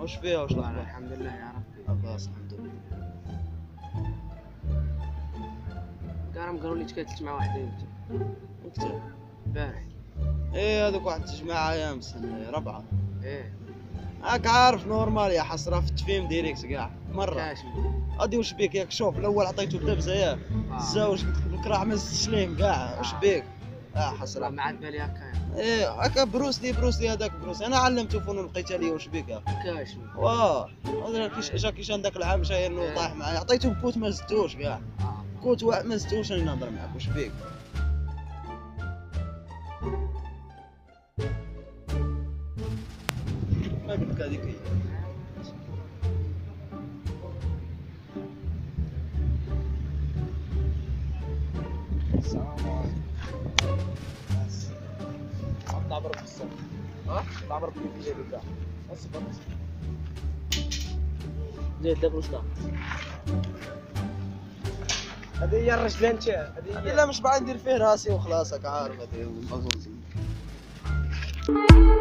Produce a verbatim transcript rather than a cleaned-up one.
واش فيها واش الاخبار؟ الحمد لله يا ربي. لاباس الحمد لله. كارم قالوا لي تكاتلت مع واحد وقتها البارح. ايه هذوك واحد الجماعه يا امس ربعه. ايه راك عارف نورمال يا حسره في التفيم ديريكت كاع مره. كاش غادي واش بيك ياك؟ شوف الاول عطيتو الدبزه ياك الزوج قلت لك راه ما زدتش ليهم كاع واش بيك؟ اه حسره ما عاد بالي هكا ايه هكا بروسلي بروسلي هذاك بروسلي انا علمته فنون القتاليه واش بيك يا كاش. واه هذا كيش جا كيشان داك العام شاير انه طايح معايا عطيته بكوت ما زدتوش كاع كوت واحد ما زدتوش راني نهضر معاك واش بيك؟ ما قلت لك هذيك هي. السلام عليكم. اطلع برا في الصف. ها؟ اطلع برا في جيبي كاع. اصبر اصبر. زيد داك وش هذه هي الرجله انت هذه لا مش باغي ندير فيه راسي وخلاص راك عارف هذه هو المغزوز.